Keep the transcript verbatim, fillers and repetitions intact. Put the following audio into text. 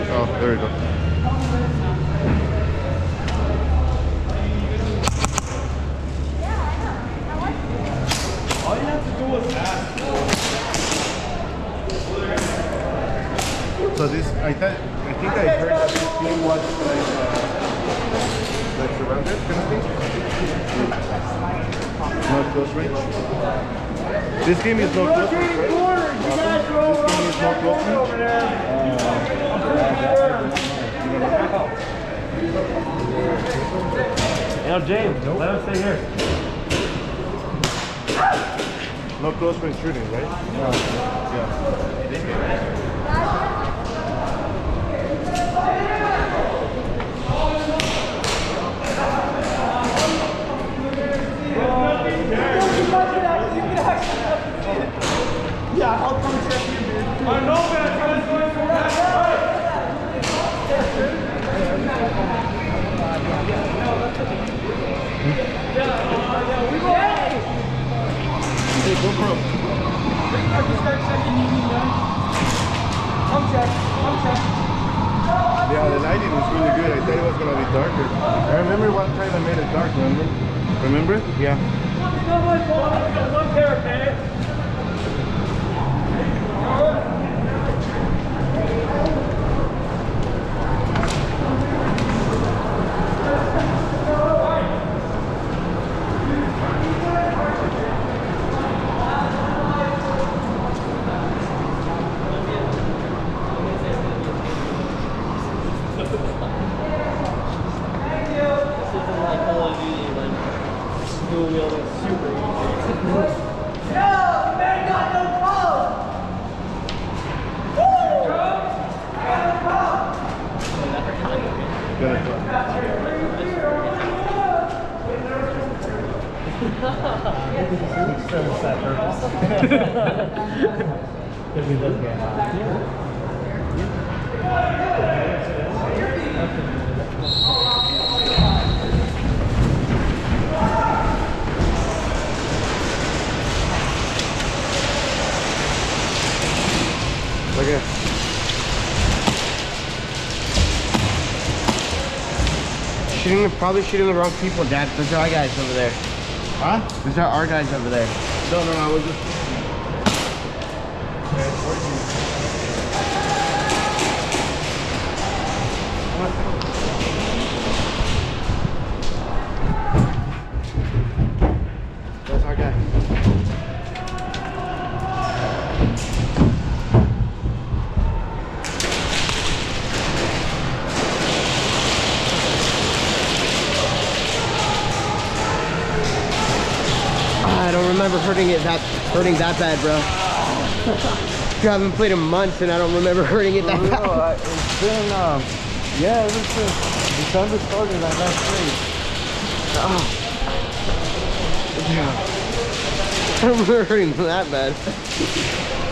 Oh, there we go. All you have to do is ask. So this, I thought, I think I heard that this game was like, uh, like surrounded kind of thing. Not close range. This game is not close range, right? This game is not close range. Yo, James, let him stay here. No close range shooting, right? No. Yeah. Yeah, I'll come check you, dude. I know, man. I'm going for that. Hey, GoPro. Come check. Come check. Yeah, the lighting was really good. I thought it was gonna be darker. I remember one time I made it dark, remember? Remember? Yeah. It's not my fault. I got one pair, man. Serves that purpose. If he does get hot. Okay. Shooting, probably shooting the wrong people, Dad. Those are our guys over there. Huh? Those are our guys over there. No, no, no, I was just... That's our guy. I don't remember hurting it that hurting that bad, bro. I haven't played in months, and I don't remember hurting it that For real, bad. I, it's been, um, yeah, ever since December started, I got straight. Oh. Yeah. I don't remember hurting that bad.